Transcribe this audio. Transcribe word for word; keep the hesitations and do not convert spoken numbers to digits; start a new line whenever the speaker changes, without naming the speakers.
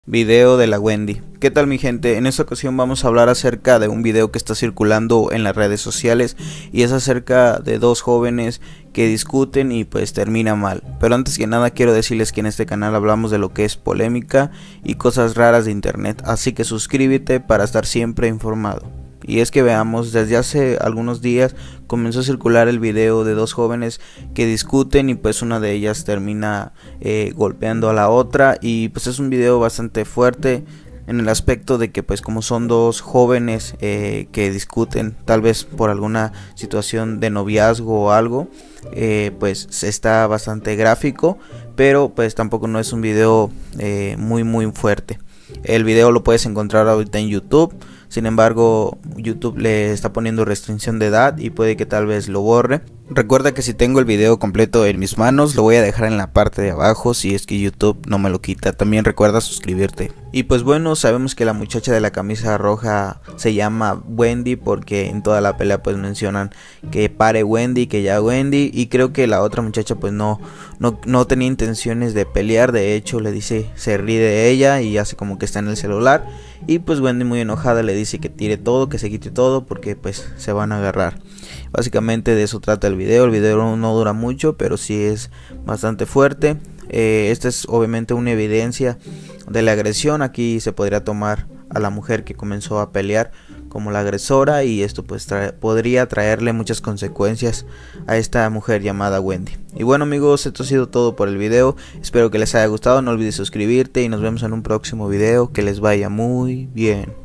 Video de la Wendy. ¿Qué tal mi gente? En esta ocasión vamos a hablar acerca de un video que está circulando en las redes sociales y es acerca de dos jóvenes que discuten y pues termina mal. Pero antes que nada quiero decirles que en este canal hablamos de lo que es polémica y cosas raras de internet, así que suscríbete para estar siempre informado. Y es que veamos, desde hace algunos días comenzó a circular el video de dos jóvenes que discuten y pues una de ellas termina eh, golpeando a la otra, y pues es un video bastante fuerte en el aspecto de que pues como son dos jóvenes eh, que discuten tal vez por alguna situación de noviazgo o algo, eh, pues está bastante gráfico, pero pues tampoco no es un video eh, muy muy fuerte. El video lo puedes encontrar ahorita en YouTube. Sin embargo, YouTube le está poniendo restricción de edad y puede que tal vez lo borre. Recuerda que si tengo el video completo en mis manos, lo voy a dejar en la parte de abajo si es que YouTube no me lo quita. También recuerda suscribirte. Y pues bueno, sabemos que la muchacha de la camisa roja se llama Wendy porque en toda la pelea pues mencionan que pare Wendy, que ya Wendy. Y creo que la otra muchacha pues no, no, no tenía intenciones de pelear. De hecho le dice, se ríe de ella y hace como que está en el celular. Y pues Wendy muy enojada le dice que tire todo, que se quite todo porque pues se van a agarrar. Básicamente de eso trata el video. El video no dura mucho, pero sí es bastante fuerte. Eh, esta es obviamente una evidencia de la agresión. Aquí se podría tomar a la mujer que comenzó a pelear como la agresora, y esto pues trae, podría traerle muchas consecuencias a esta mujer llamada Wendy. Y bueno amigos, esto ha sido todo por el video. Espero que les haya gustado. No olvides suscribirte y nos vemos en un próximo video. Que les vaya muy bien.